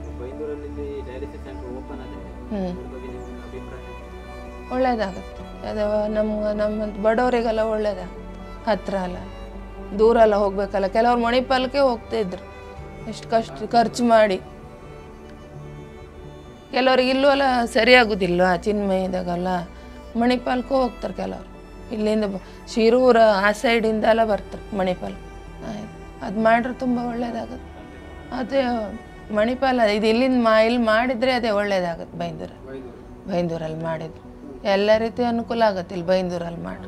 ಒಳ್ಳೇದಾಗತ್ತೆ. ಅದು ನಮ್ಮ ಬಡವರಿಗೆಲ್ಲ ಒಳ್ಳೇದಾಗುತ್ತೆ. ಹತ್ತಿರ ಅಲ್ಲ, ದೂರ ಎಲ್ಲ ಹೋಗ್ಬೇಕಲ್ಲ. ಕೆಲವ್ರು ಮಣಿಪಾಲಕ್ಕೆ ಹೋಗ್ತಾಯಿದ್ರು, ಎಷ್ಟು ಖರ್ಚು ಮಾಡಿ. ಕೆಲವ್ರಿಗೆ ಇಲ್ಲೂ ಎಲ್ಲ ಸರಿಯಾಗೋದಿಲ್ಲ ಚಿನ್ಮಯದಾಗಲ್ಲ. ಮಣಿಪಾಲ್ಗೂ ಹೋಗ್ತಾರೆ ಕೆಲವರು. ಇಲ್ಲಿಂದ ಶಿರೂರ ಆ ಸೈಡಿಂದ ಎಲ್ಲ ಬರ್ತಾರೆ ಮಣಿಪಾಲ್. ಅದು ಮಾಡ್ರೆ ತುಂಬ ಒಳ್ಳೇದಾಗುತ್ತೆ. ಅದೇ ಮಣಿಪಾಲ ಇದು ಇಲ್ಲಿಂದ ಇಲ್ಲಿ ಮಾಡಿದರೆ ಅದೇ ಒಳ್ಳೇದಾಗುತ್ತೆ. ಬೈಂದೂರಲ್ಲಿ ಮಾಡಿದ್ರು ಎಲ್ಲ ರೀತಿ ಅನುಕೂಲ ಆಗುತ್ತೆ. ಇಲ್ಲಿ ಬೈಂದೂರಲ್ಲಿ ಮಾಡಿ.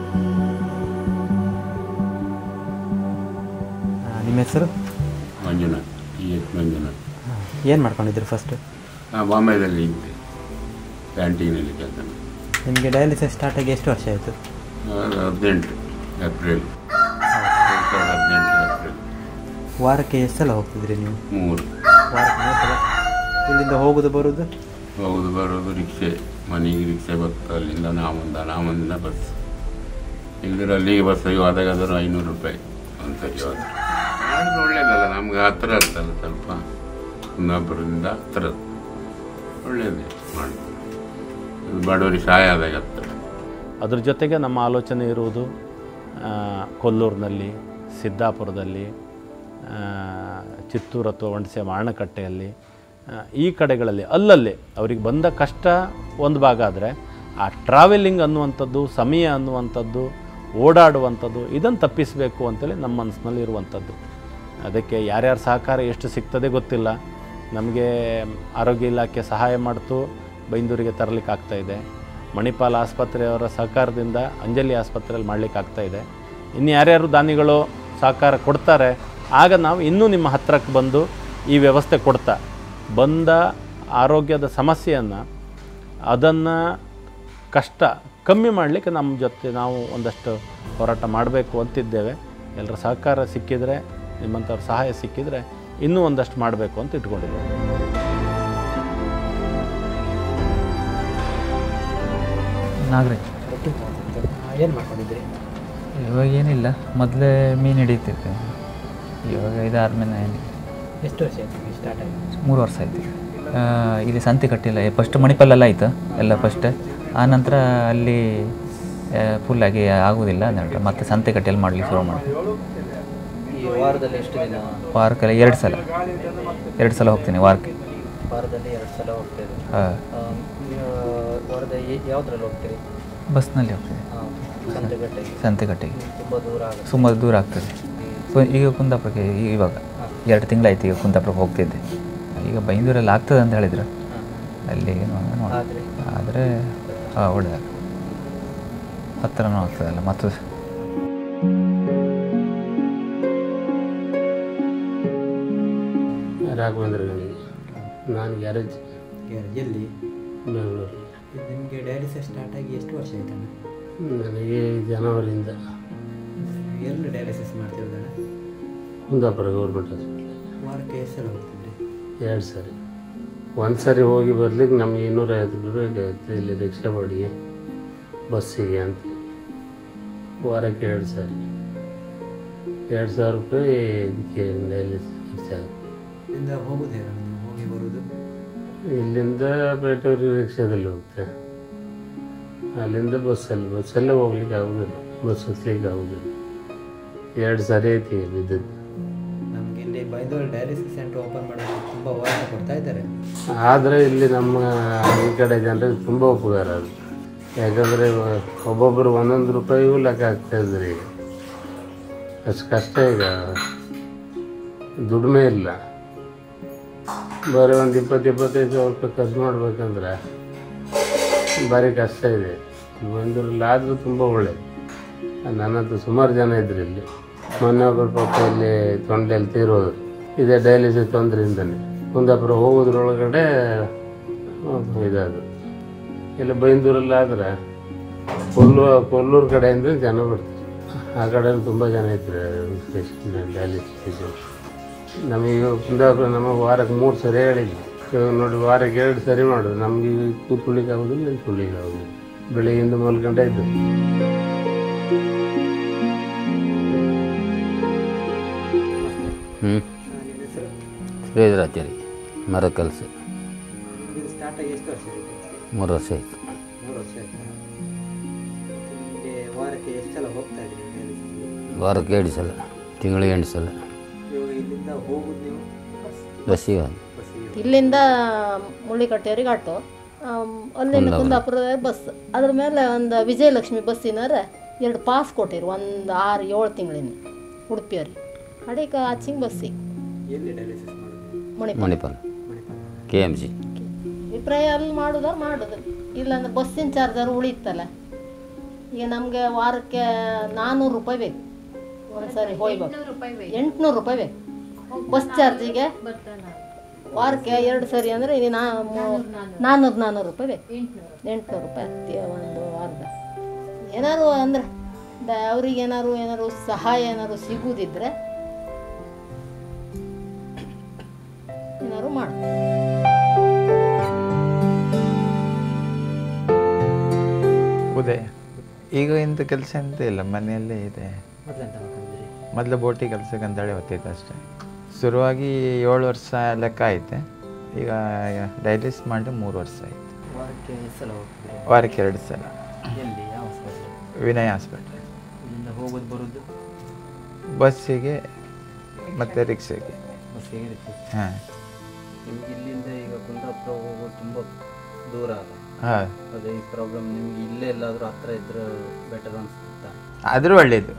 ನಿಮ್ಮ ಹೆಸರು? ಮಂಜುನಾಥ್. ಮಂಜುನಾಥ್. ಏನು ಮಾಡ್ಕೊಂಡಿದ್ರಿ ಫಸ್ಟ್? ಬಾಂಬೆದಲ್ಲಿ ಇದ್ದೆ, ಕ್ಯಾಂಟೀನಲ್ಲಿ ಕೆಲಸ. ನಿಮಗೆ ಡಯಾಲಿಸಿಸ್ ಸ್ಟಾರ್ಟ್ ಆಗಿ ಎಷ್ಟು ವರ್ಷ ಆಯಿತು? 18 ಏಪ್ರಿಲ್. ವಾರಕ್ಕೆ ಎಷ್ಟು ಸಲ ಹೋಗ್ತಿದ್ರಿ ನೀವು? 3. ವಾರಕ್ಕೆ 3 ಸಲ. ಇಲ್ಲಿಂದ ಹೋಗೋದು ಬರೋದು ರಿಕ್ಷೆ, ಮನೆಗೆ ರಿಕ್ಷೆ ಬರ್ತದೆ. ಅಲ್ಲಿಂದ ನಾಮಂದಿನ ಬಸ್. ಇಲ್ದಿರ ಅಲ್ಲಿಗೆ ಬಸ್ಸಿಗೆ ಹೋದಾಗ ಅದರ 500 ರೂಪಾಯಿ ಒಂದ್ಸರಿ ಹೋದ. ಒಳ್ಳೇದಲ್ಲ, ನಮ್ಗೆ ಹತ್ತಿರ ಆಗ್ತಲ್ಲ, ಸ್ವಲ್ಪ ಕುಂದಾಪುರದಿಂದ ಹತ್ತಿರ ಒಳ್ಳೇದೇ ಮಾಡ್ತಾರೆ. ಬಡವರಿಗೆ ಸಹಾಯ ಆದಾಗ ಆಗ್ತದೆ. ಅದ್ರ ಜೊತೆಗೆ ನಮ್ಮ ಆಲೋಚನೆ ಇರುವುದು ಕೊಲ್ಲೂರಿನಲ್ಲಿ, ಸಿದ್ದಾಪುರದಲ್ಲಿ, ಚಿತ್ತೂರು ಅಥವಾ ಹುಣಸೆ ಮಾರಣಕಟ್ಟೆಯಲ್ಲಿ, ಈ ಕಡೆಗಳಲ್ಲಿ ಅಲ್ಲಲ್ಲಿ ಅವ್ರಿಗೆ ಬಂದ ಕಷ್ಟ ಒಂದು ಭಾಗ ಆದರೆ ಆ ಟ್ರಾವೆಲಿಂಗ್ ಅನ್ನುವಂಥದ್ದು, ಸಮಯ ಅನ್ನುವಂಥದ್ದು, ಓಡಾಡುವಂಥದ್ದು ಇದನ್ನು ತಪ್ಪಿಸಬೇಕು ಅಂತೇಳಿ ನಮ್ಮ ಮನಸ್ಸಿನಲ್ಲಿ ಇರುವಂಥದ್ದು. ಅದಕ್ಕೆ ಯಾರ್ಯಾರ ಸಹಕಾರ ಎಷ್ಟು ಸಿಗ್ತದೆ ಗೊತ್ತಿಲ್ಲ. ನಮಗೆ ಆರೋಗ್ಯ ಇಲಾಖೆ ಸಹಾಯ ಮಾಡ್ತು ಬೈಂದೂರಿಗೆ ತರಲಿಕ್ಕೆ ಆಗ್ತಾಯಿದೆ. ಮಣಿಪಾಲ ಆಸ್ಪತ್ರೆಯವರ ಸಹಕಾರದಿಂದ ಅಂಜಲಿ ಆಸ್ಪತ್ರೆಯಲ್ಲಿ ಮಾಡಲಿಕ್ಕೆ ಆಗ್ತಾಯಿದೆ. ಇನ್ನು ಯಾರ್ಯಾರು ದಾನಿಗಳು ಸಹಕಾರ ಕೊಡ್ತಾರೆ ಆಗ ನಾವು ಇನ್ನೂ ನಿಮ್ಮ ಹತ್ತಿರಕ್ಕೆ ಬಂದು ಈ ವ್ಯವಸ್ಥೆ ಕೊಡ್ತಾ ಬಂದ ಆರೋಗ್ಯದ ಸಮಸ್ಯೆಯನ್ನು ಅದನ್ನು ಕಷ್ಟ ಕಮ್ಮಿ ಮಾಡಲಿಕ್ಕೆ ನಮ್ಮ ಜೊತೆ ನಾವು ಒಂದಷ್ಟು ಹೋರಾಟ ಮಾಡಬೇಕು ಅಂತಿದ್ದೇವೆ. ಎಲ್ಲರ ಸಹಕಾರ ಸಿಕ್ಕಿದರೆ, ನಿಮ್ಮಂಥವ್ರ ಸಹಾಯ ಸಿಕ್ಕಿದರೆ ಇನ್ನೂ ಒಂದಷ್ಟು ಮಾಡಬೇಕು ಅಂತ ಇಟ್ಕೊಂಡಿದ್ದೇವೆ. ನಾಗರಾಜ್, ಏನು ಮಾಡ್ಕೊಂಡಿದ್ರಿ? ಇವಾಗ ಏನಿಲ್ಲ, ಮೊದಲೇ ಮೀನು ಹಿಡಿತಿದ್ದೆ. ಇವಾಗ ಇದಾದ್ಮೇಲೆ ಏನಿಲ್ಲ. ಎಷ್ಟು ವರ್ಷ ಆಯ್ತು ಸ್ಟಾರ್ಟ್ ಆಗಿ? 3 ವರ್ಷ ಆಯ್ತು. ಇಲ್ಲಿ ಸಂತೆ ಕಟ್ಟಿಲ್ಲ. ಫಸ್ಟ್ ಮಣಿಪಾಲೆಲ್ಲ ಆಯಿತು ಎಲ್ಲ ಫಸ್ಟ್. ಆನಂತರ ಅಲ್ಲಿ ಫುಲ್ಲಾಗಿ ಆಗೋದಿಲ್ಲ ಅಂದರೆ ಮತ್ತೆ ಸಂತೆ ಕಟ್ಟಿಯಲ್ಲಿ ಮಾಡಲಿಕ್ಕೆ ಶುರು ಮಾಡಿ. ವಾರದಲ್ಲಿ ಎಷ್ಟು ದಿನ? ವಾರಕ್ಕೆಲ್ಲ 2 ಸಲ ಹೋಗ್ತೀನಿ ವಾರಕ್ಕೆ. ವಾರದಲ್ಲಿ 2 ಸಲ ಹೋಗ್ತೇವೆ. ಹಾಂ. ವಾರದಲ್ಲಿ ಯಾವುದ್ರಲ್ಲಿ ಹೋಗ್ತೀರಿ? ಬಸ್ನಲ್ಲಿ ಹೋಗ್ತೀವಿ. ಸಂತೆಗಟ್ಟೆಗೆ. ತುಂಬ ದೂರ ಆಗ್ತದೆ. ಈಗ ಕುಂದಾಪುರಕ್ಕೆ ಇವಾಗ 2 ತಿಂಗಳಾಯ್ತು ಈಗ ಕುಂದಾಪುರಕ್ಕೆ ಹೋಗ್ತಿದ್ದೆ. ಈಗ ಬೈಂದೂರಲ್ಲಿ ಆಗ್ತದೆ ಅಂತ ಹೇಳಿದ್ರು. ಅಲ್ಲಿ ಆದರೆ ಒಳ್ಳೆ ಹತ್ತಿರನೂ ಆಗ್ತದಲ್ಲ ಮತ್ತು. ರಾಘವೇಂದ್ರ ನಾನು ಗ್ಯಾರೇಜ್ ಎಲ್ಲಿ? ಬೆಂಗಳೂರು. ನಿಮಗೆ ಡಯಾಲಿಸಿಸ್ ಸ್ಟಾರ್ಟ್ ಆಗಿ ಎಷ್ಟು ವರ್ಷ ಆಯ್ತಣ್ಣ? ನನಗೆ ಜನವರಿಯಿಂದ. ಎಲ್ಲಿ ಡಯಾಲಿಸಿಸ್ ಮಾಡ್ತಿರೋದಣ್ಣ? Kundapur government hospital. ವಾರಕ್ಕೆ ಎಷ್ಟು ಸಲ ಹೋಗ್ತಿದ್ರಿ? 2 ಸರಿ. ಒಂದು ಸರಿ ಹೋಗಿ ಬರ್ಲಿಕ್ಕೆ ನಮಗೆ 250 ರೂಪಾಯಿ ಬೇಕಾಗುತ್ತೆ ಇಲ್ಲಿ ರಿಕ್ಷಾ ಬಾಡಿಗೆ, ಬಸ್ಸಿಗೆ ಅಂತ. ವಾರಕ್ಕೆ 2 ಸರಿ 2,000 ರೂಪಾಯಿ ಇದಕ್ಕೆ ಡಯಾಲಿಸಿಸ್ ಖರ್ಚಾಗುತ್ತೆ. ಇಲ್ಲಿಂದ ಹೋಗೋದು ಹೇಗೆ? ಹೋಗಿ ಬರೋದು ಇಲ್ಲಿಂದ ಪೇಟೂರು ರಿಕ್ಷಾದಲ್ಲಿ ಹೋಗುತ್ತೆ. ಅಲ್ಲಿಂದ ಬಸ್ಸಲ್ಲೇ ಹೋಗ್ಲಿಕ್ಕೆ ಆಗೋದಿಲ್ಲ, ಬಸ್ ಹತ್ಲಿಕ್ಕೆ ಆಗೋದಿಲ್ಲ. 2 ಸರಿ ಐತಿ ಬಿದ್ದದ್ದು. ನಮಗೆ ಇಲ್ಲಿ ಬೈಂದೂರು ಡಯಾಲಿಸಿಸ್ ಸೆಂಟರ್ ಓಪನ್ ಮಾಡೋಕ್ಕೆ ತುಂಬ ಹೋರಾಟ ಕೊಡ್ತಾ ಇದ್ದಾರೆ. ಆದರೆ ಇಲ್ಲಿ ನಮ್ಮ ಈ ಕಡೆ ಜನರಿಗೆ ತುಂಬ ಉಪಕಾರ ಅದು. ಯಾಕಂದರೆ ಒಬ್ಬೊಬ್ಬರು 1 ರೂಪಾಯಿಗೂ ಲೆಕ್ಕ ಆಗ್ತಾಯಿದ್ರು. ಈಗ ಅಷ್ಟು ಕಷ್ಟ. ಈಗ ದುಡಿಮೆ ಇಲ್ಲ. ಬರೀ ಒಂದು 20-25 ಸಾವಿರ ರೂಪಾಯಿ ಖರ್ಚು ಮಾಡ್ಬೇಕಂದ್ರೆ ಭಾರಿ ಕಷ್ಟ ಇದೆ. ಬಂದೂರಲ್ಲಿ ಆದರೂ ತುಂಬ ಒಳ್ಳೆಯದು. ನನ್ನಂತೂ ಸುಮಾರು ಜನ ಇದ್ರು ಇಲ್ಲಿ. ಮೊನ್ನೆ ಒಬ್ಬರು ಪಾಪ ಇಲ್ಲಿ ತೊಂಡೆಯಲ್ಲಿ ತೀರೋದು ಇದೇ ಡಯಾಲಿಸಿಸ್ ತೊಂದರೆಯಿಂದನೇ. ಕುಂದಾಪುರ ಹೋಗೋದ್ರೊಳಗಡೆ ಇದಾದ್ರು. ಇಲ್ಲ ಬೈಂದೂರಲ್ಲಾದ್ರೆ ಕೊಲ್ಲೂರು ಕಡೆಯಿಂದ ಜನ ಬರ್ತಾರೆ. ಆ ಕಡೆ ತುಂಬ ಜನ ಇದ್ರು ಡಯಾಲಿಸಿಸ್ ಪೇಷಂಟ್. ನಮಗೆ ಕುಂದಾಪುರ ನಮಗೆ ವಾರಕ್ಕೆ 3 ಸರಿ ಹೇಳಿದ್ವಿ. ಇವಾಗ ನೋಡಿ ವಾರಕ್ಕೆ 2 ಸರಿ ಮಾಡಿದ್ರು. ನಮಗೆ ಕೂತ್ಕೊಳ್ಳಿಕ್ಕೆ ಆಗೋದಿಲ್ಲ, ನಿಂತ್ಕೊಳ್ಳಿಕ್ಕೆ ಆಗೋದಿಲ್ಲ. ಬೆಳಿಗ್ಗೆಯಿಂದ ಮಲ್ಕೊಂಡೇ ಇದ್ದು. ಶ್ರೀಧರಾಚಾರಿ ಮರ ಕೆಲಸ. ಸ್ಟಾರ್ಟ್ ಆಗಿ ಎಷ್ಟು ವರ್ಷ ಆಯಿತು? 3 ವರ್ಷ ಆಯಿತು. 3 ವರ್ಷ ಆಯಿತು. ನಿಮಗೆ ವಾರಕ್ಕೆ ಎಷ್ಟು ಸಲ ಹೋಗ್ತಾ ಇದ್ದೀರಿ? ವಾರಕ್ಕೆ 2 ಸಲ, ತಿಂಗಳಿಗೆ 8 ಸಲ. ಇಲ್ಲಿಂದ ಹೋಗೋದು ನೀವು ಬಸ್ಸಿಗೆ? ಇಲ್ಲಿಂದ ಮುಳ್ಳಿಕಟ್ಟೆಯವರಿಗೆ ಆಟೋ, ಅಲ್ಲಿಂದ ಕುಂದಾಪುರದ ಬಸ್, ಅದ್ರ ಮೇಲೆ ಒಂದು ವಿಜಯಲಕ್ಷ್ಮಿ ಬಸ್ಸಿನಾರ 2 ಪಾಸ್ ಕೊಟ್ಟಿರು, ಒಂದು 6-7 ತಿಂಗಳಿಂದ ಉಡುಪಿಯವ್ರಿಗೆ ಅಡಿಗೆ ಆಚಿಂಗ್ ಬಸ್ಸಿಗೆ ಮಣಿಪಾಲ್ KMC ಅಭಿಪ್ರಾಯ ಅಲ್ಲಿ ಮಾಡೋದು ಇಲ್ಲಾಂದ್ರೆ ಬಸ್ಸಿನ ಚಾರ್ಜರ್ ಉಳಿತಲ್ಲ. ಈಗ ನಮಗೆ ವಾರಕ್ಕೆ 400 ರೂಪಾಯಿ ಬೇಕು, ಒಂದ್ಸರಿ ಹೋಗ್ಬೇಕು 800 ರೂಪಾಯಿ ಬೇಕು ಬಸ್ ಚಾರ್ಜಿಗೆ. ವಾರಕ್ಕೆ 2 ಸರಿ ಅಂದರೆ ಇದು 400 ರೂಪಾಯಿ ಬೇಕು, 800 ರೂಪಾಯಿ ಆಗ್ತೀಯ ಒಂದು ವಾರದ. ಏನಾರು ಅಂದರೆ ಅವ್ರಿಗೆ ಏನಾರು ಸಹಾಯ ಸಿಗುವುದಿದ್ರೆ ಏನಾರು ಮಾಡು. ಉದಯ ಈಗ ಇಂಥ ಕೆಲಸ ಎಂತ ಇಲ್ಲ, ಮನೆಯಲ್ಲೇ ಇದೆ. ಮೊದಲು ಬೋಟಿ ಕೆಲಸಕ್ಕೆ ಅಂತೇಳಿ ಹೊತ್ತಿತ್ತು ಅಷ್ಟೇ. ಶುರುವಾಗಿ 7 ವರ್ಷ ಲೆಕ್ಕ ಐತೆ. ಈಗ ಡೈಲಿಸ್ ಮಾಡಿ 3 ವರ್ಷ ಆಯಿತು. ವಾರಕ್ಕೆ ಎಷ್ಟು ಸಲ ಹೋಗ್ತಿದ್ರಿ? ವಾರಕ್ಕೆ 2 ಸಲ. ಎಲ್ಲಿ, ಯಾವ ಹಾಸ್ಪಿಟಲ್? ವಿನಯ್ ಹಾಸ್ಪಿಟಲ್. ಇಲ್ಲಿಂದ ಹೋಗೋದು ಬರೋದು ಬಸ್ಸಿಗೆ ಮತ್ತು ರಿಕ್ಷೆಗೆ. ಬಸ್ಸಿಗೆ ರಿಕ್ಷೆಗೆ. ಹಾಂ. ನಿಮ್ಗೆ ಇಲ್ಲಿಂದ ಈಗ ಕುಂದಾಪುರ ಹೋಗೋದು ತುಂಬ ದೂರ ಅಲ್ಲ? ಹಾಂ. ಅದೇ ಈ ಪ್ರಾಬ್ಲಮ್ ನಿಮಗೆ ಇಲ್ಲೇ ಎಲ್ಲಾದರೂ ಹತ್ರ ಇದ್ರೆ ಬೆಟರ್ ಅನಿಸುತ್ತಾ? ಆದರೂ ಒಳ್ಳೆಯದು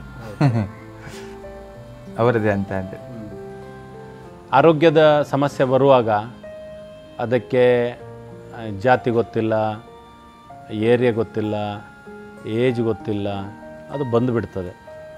ಅವರದೇ ಅಂತ ಅಂದರೆ. ಆರೋಗ್ಯದ ಸಮಸ್ಯೆ ಬರುವಾಗ ಅದಕ್ಕೆ ಜಾತಿ ಗೊತ್ತಿಲ್ಲ, ಏರಿಯಾ ಗೊತ್ತಿಲ್ಲ, ಏಜ್ ಗೊತ್ತಿಲ್ಲ, ಅದು ಬಂದುಬಿಡ್ತದೆ.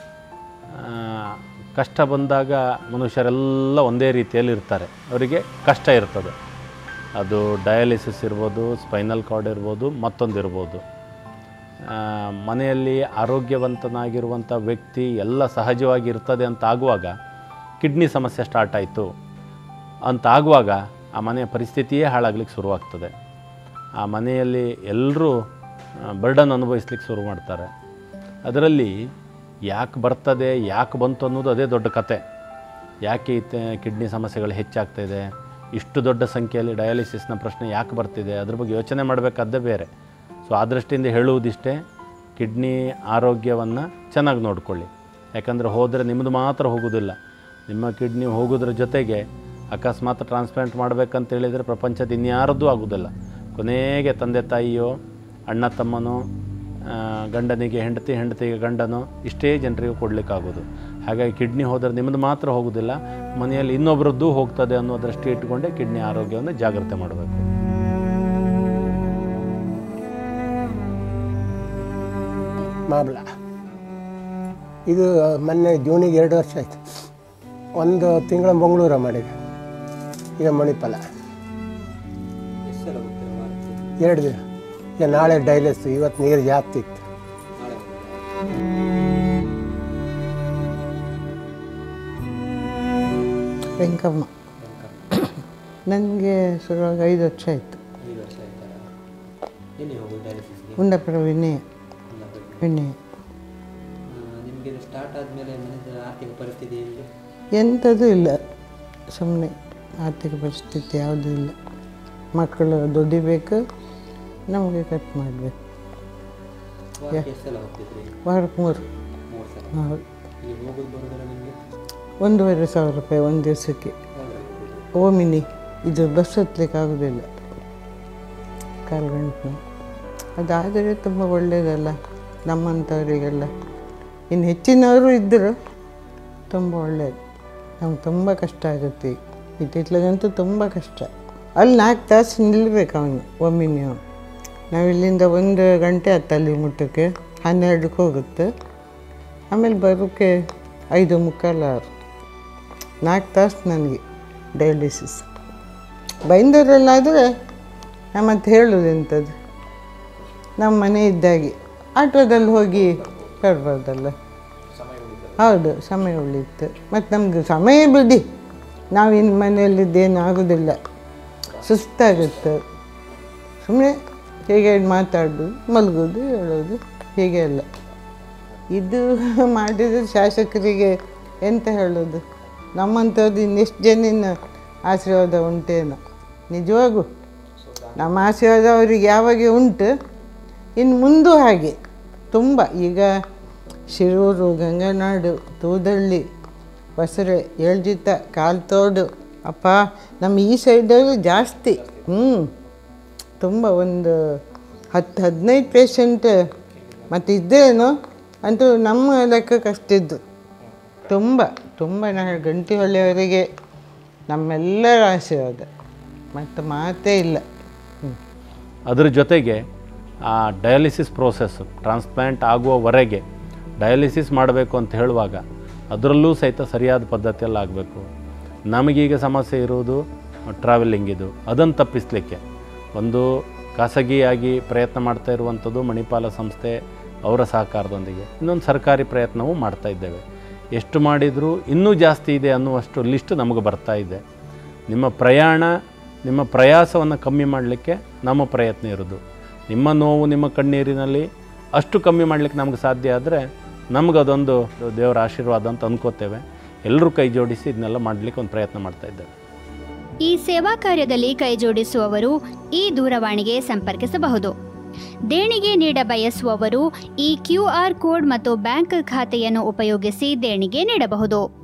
ಕಷ್ಟ ಬಂದಾಗ ಮನುಷ್ಯರೆಲ್ಲ ಒಂದೇ ರೀತಿಯಲ್ಲಿ ಇರ್ತಾರೆ, ಅವರಿಗೆ ಕಷ್ಟ ಇರ್ತದೆ. ಅದು ಡಯಾಲಿಸಿಸ್ ಇರ್ಬೋದು, ಸ್ಪೈನಲ್ ಕಾರ್ಡ್ ಇರ್ಬೋದು, ಮತ್ತೊಂದು ಇರ್ಬೋದು. ಮನೆಯಲ್ಲಿ ಆರೋಗ್ಯವಂತನಾಗಿರುವಂಥ ವ್ಯಕ್ತಿ ಎಲ್ಲ ಸಹಜವಾಗಿ ಇರ್ತದೆ ಅಂತ ಆಗುವಾಗ ಕಿಡ್ನಿ ಸಮಸ್ಯೆ ಸ್ಟಾರ್ಟ್ ಆಯಿತು ಅಂತ ಆಗುವಾಗ ಆ ಮನೆಯ ಪರಿಸ್ಥಿತಿಯೇ ಹಾಳಾಗ್ಲಿಕ್ಕೆ ಶುರುವಾಗ್ತದೆ. ಆ ಮನೆಯಲ್ಲಿ ಎಲ್ಲರೂ ಬರ್ಡನ್ ಅನುಭವಿಸ್ಲಿಕ್ಕೆ ಶುರು ಮಾಡ್ತಾರೆ. ಅದರಲ್ಲಿ ಯಾಕೆ ಬರ್ತದೆ, ಯಾಕೆ ಬಂತು ಅನ್ನೋದು ಅದೇ ದೊಡ್ಡ ಕತೆ. ಯಾಕೆ ಕಿಡ್ನಿ ಸಮಸ್ಯೆಗಳು ಹೆಚ್ಚಾಗ್ತಾಯಿದೆ, ಇಷ್ಟು ದೊಡ್ಡ ಸಂಖ್ಯೆಯಲ್ಲಿ ಡಯಾಲಿಸಿಸ್ನ ಪ್ರಶ್ನೆ ಯಾಕೆ ಬರ್ತಿದೆ, ಅದ್ರ ಬಗ್ಗೆ ಯೋಚನೆ ಮಾಡಬೇಕಾದ್ದೇ ಬೇರೆ. ಸೊ ಆ ದೃಷ್ಟಿಯಿಂದ ಹೇಳುವುದಿಷ್ಟೇ, ಕಿಡ್ನಿ ಆರೋಗ್ಯವನ್ನು ಚೆನ್ನಾಗಿ ನೋಡಿಕೊಳ್ಳಿ. ಯಾಕಂದರೆ ಹೋದರೆ ನಿಮ್ಮದು ಮಾತ್ರ ಹೋಗೋದಿಲ್ಲ, ನಿಮ್ಮ ಕಿಡ್ನಿ ಹೋಗೋದ್ರ ಜೊತೆಗೆ ಅಕಸ್ಮಾತ್ ಟ್ರಾನ್ಸ್ಪ್ಲಾಂಟ್ ಮಾಡಬೇಕಂತೇಳಿದರೆ ಪ್ರಪಂಚದ ಇನ್ಯಾರದ್ದೂ ಆಗೋದಿಲ್ಲ. ಕೊನೆಗೆ ತಂದೆ ತಾಯಿಯೋ, ಅಣ್ಣ ತಮ್ಮನೋ, ಗಂಡನಿಗೆ ಹೆಂಡತಿ, ಹೆಂಡತಿಗೆ ಗಂಡನೋ, ಇಷ್ಟೇ ಜನರಿಗೂ ಕೊಡಲಿಕ್ಕಾಗೋದು. ಹಾಗಾಗಿ ಕಿಡ್ನಿ ಹೋದರೆ ನಿಮ್ಮದು ಮಾತ್ರ ಹೋಗೋದಿಲ್ಲ, ಮನೆಯಲ್ಲಿ ಇನ್ನೊಬ್ಬರದ್ದು ಹೋಗ್ತದೆ ಅನ್ನೋ ದೃಷ್ಟಿ ಇಟ್ಟುಕೊಂಡೇ ಕಿಡ್ನಿ ಆರೋಗ್ಯವನ್ನು ಜಾಗ್ರತೆ ಮಾಡಬೇಕು. ಮಾಬ್ಲ ಇದು ಮೊನ್ನೆ ಜೂನಿಗೆ 2 ವರ್ಷ ಆಯಿತು. 1 ತಿಂಗಳ ಮಂಗಳೂರು ಮಾಡಿದೆ. ಈಗ ಮಣಿಪಾಲ 2 ದಿನ. ಈಗ ನಾಳೆ ಡೈಲಿಸ್, ಇವತ್ತು ನೀರು ಜಾಸ್ತಿ ಇತ್ತು. ವೆಂಕಮ್ಮ ನನಗೆ ಶುರುವಾಗಿ 5 ವರ್ಷ ಆಯಿತು. ಕುಂದಾಪುರ ವಿನಯ. ನಿಮಗೆ ಸ್ಟಾರ್ಟ್ ಆದಮೇಲೆ ಮನೆಯ ಆರ್ಥಿಕ ಪರಿಸ್ಥಿತಿ ಹೇಗೆ? ಎಂಥದ್ದು ಇಲ್ಲ, ಸುಮ್ಮನೆ ಆರ್ಥಿಕ ಪರಿಸ್ಥಿತಿ ಯಾವುದೂ ಇಲ್ಲ. ಮಕ್ಕಳು ದುಡಿಬೇಕು, ನಮಗೆ ಖರ್ಚು ಮಾಡಬೇಕು. ವಾರಕ್ಕೆ 3. ಹೌದು. 1,500 ರೂಪಾಯಿ ಒಂದು ದಿವಸಕ್ಕೆ. ಓಮಿನಿ ಇದು ಬಸ್ ಹತ್ತಲಿಕ್ಕೆ ಆಗೋದಿಲ್ಲ, ಕಾಲು ಗಂಟೆ. ಅದಾದರೆ ತುಂಬ ಒಳ್ಳೆಯದಲ್ಲ ನಮ್ಮಂಥವರಿಗೆಲ್ಲ. ಇನ್ನು ಹೆಚ್ಚಿನವರು ಇದ್ದರು ತುಂಬ ಒಳ್ಳೆಯದು. ನಮ್ಗೆ ತುಂಬ ಕಷ್ಟ ಆಗುತ್ತೆ. ಇತ್ತಿತ್ಲಾಗಂತೂ ತುಂಬ ಕಷ್ಟ. ಅಲ್ಲಿ 4 ತಾಸು ನಿಲ್ಲಬೇಕು ಅವನು ಒಮ್ಮಿನಿ. ನಾವು ಇಲ್ಲಿಂದ 1 ಗಂಟೆ ಆಯ್ತು ಅಲ್ಲಿ ಮುಟ್ಟಕ್ಕೆ, 12ಕ್ಕೆ ಹೋಗುತ್ತೆ. ಆಮೇಲೆ ಬರೋಕ್ಕೆ 5:45, 6. 4 ತಾಸು ನನಗೆ ಡಯಾಲಿಸಿಸ್. ಬೈಂದೂರಲ್ಲಾದರೆ ನಾನು ಮತ್ತೆ ಹೇಳೋದು ಎಂಥದ್ದು, ನಮ್ಮ ಮನೆ ಇದ್ದಾಗೆ ಆಟೋದಲ್ಲಿ ಹೋಗಿ ಬರ್ಬೋದಲ್ಲ. ಹೌದು, ಸಮಯ ಉಳಿಯುತ್ತೆ. ಮತ್ತು ನಮ್ಗೆ ಸಮಯ ಬಿಡಿ, ನಾವಿನ್ನು ಮನೆಯಲ್ಲಿದ್ದೇನು ಆಗೋದಿಲ್ಲ, ಸುಸ್ತಾಗುತ್ತೆ. ಸುಮ್ಮನೆ ಹೀಗೆ ಮಾತಾಡೋದು, ಮಲಗೋದು, ಹೇಳೋದು, ಹೀಗೆ ಅಲ್ಲ. ಇದು ಮಾಡಿದರೆ ಶಾಸಕರಿಗೆ ಎಂತ ಹೇಳೋದು, ನಮ್ಮಂಥದ್ದು ಇನ್ನೆಷ್ಟು ಜನಿನ ಆಶೀರ್ವಾದ ಉಂಟೇನೋ. ನಿಜವಾಗೂ ನಮ್ಮ ಆಶೀರ್ವಾದ ಅವರಿಗೆ ಯಾವಾಗ ಉಂಟು, ಇನ್ನು ಮುಂದೂ ಹಾಗೆ ತುಂಬ. ಈಗ ಶಿರೂರು, ಗಂಗನಾಡು, ತೂದಳ್ಳಿ, ಹೊಸರೆ, ಏಳ್ಜಿತ, ಕಾಲ್ತೋಡು, ಅಪ್ಪ ನಮ್ಮ ಈ ಸೈಡಲ್ಲಿ ಜಾಸ್ತಿ. ತುಂಬ ಒಂದು 10-15 ಪೇಷಂಟ್ ಮತ್ತು ಇದ್ದೇನೋ ಅಂತೂ ನಮ್ಮ ಲೆಕ್ಕಕ್ಕೆ ಅಷ್ಟಿದ್ದು ತುಂಬ ತುಂಬ ನಾನು ಗಂಟಿಹೊಳ್ಳಿಯವರಿಗೆ ನಮ್ಮೆಲ್ಲರ ಆಶೀರ್ವಾದ ಮತ್ತು ಮಾತೇ ಇಲ್ಲ. ಅದರ ಜೊತೆಗೆ ಆ ಡಯಾಲಿಸಿಸ್ ಪ್ರೋಸೆಸ್ಸು ಟ್ರಾನ್ಸ್ಪ್ಲ್ಯಾಂಟ್ ಆಗುವವರೆಗೆ ಡಯಾಲಿಸಿಸ್ ಮಾಡಬೇಕು ಅಂತ ಹೇಳುವಾಗ ಅದರಲ್ಲೂ ಸಹಿತ ಸರಿಯಾದ ಪದ್ಧತಿಯಲ್ಲಿ ಆಗಬೇಕು. ನಮಗೀಗ ಸಮಸ್ಯೆ ಇರುವುದು ಟ್ರಾವೆಲಿಂಗಿದು, ಅದನ್ನು ತಪ್ಪಿಸಲಿಕ್ಕೆ ಒಂದು ಖಾಸಗಿಯಾಗಿ ಪ್ರಯತ್ನ ಮಾಡ್ತಾ ಇರುವಂಥದ್ದು ಮಣಿಪಾಲ ಸಂಸ್ಥೆ ಅವರ ಸಹಕಾರದೊಂದಿಗೆ ಇನ್ನೊಂದು ಸರ್ಕಾರಿ ಪ್ರಯತ್ನವೂ ಮಾಡ್ತಾ ಇದ್ದೇವೆ. ಎಷ್ಟು ಮಾಡಿದರೂ ಇನ್ನೂ ಜಾಸ್ತಿ ಇದೆ ಅನ್ನುವಷ್ಟು ಲಿಸ್ಟ್ ನಮಗೆ ಬರ್ತಾ ಇದೆ. ನಿಮ್ಮ ಪ್ರಯಾಣ ನಿಮ್ಮ ಪ್ರಯಾಸವನ್ನು ಕಮ್ಮಿ ಮಾಡಲಿಕ್ಕೆ ನಮ್ಮ ಪ್ರಯತ್ನ ಇರೋದು. ನಿಮ್ಮ ನೋವು ನಿಮ್ಮ ಕಣ್ಣೀರಿನಲ್ಲಿ ಅಷ್ಟು ಕಮ್ಮಿ ಮಾಡಲಿಕ್ಕೆ ನಮಗೆ ಸಾಧ್ಯ ಆದರೆ ನಮಗದೊಂದು ದೇವರ ಆಶೀರ್ವಾದ ಅಂತ ಅಂದ್ಕೋತೇವೆ. ಎಲ್ಲರೂ ಕೈ ಜೋಡಿಸಿ ಇದನ್ನೆಲ್ಲ ಮಾಡಲಿಕ್ಕೆ ಒಂದು ಪ್ರಯತ್ನ ಮಾಡ್ತಾ ಇದ್ದೇವೆ. ಈ ಸೇವಾ ಕಾರ್ಯದಲ್ಲಿ ಕೈ ಜೋಡಿಸುವವರು ಈ ದೂರವಾಣಿಗೆ ಸಂಪರ್ಕಿಸಬಹುದು. ದೇಣಿಗೆ ನೀಡ ಬಯಸುವವರು ಈ QR ಕೋಡ್ ಮತ್ತು ಬ್ಯಾಂಕ್ ಖಾತೆಯನ್ನು ಉಪಯೋಗಿಸಿ ದೇಣಿಗೆ ನೀಡಬಹುದು.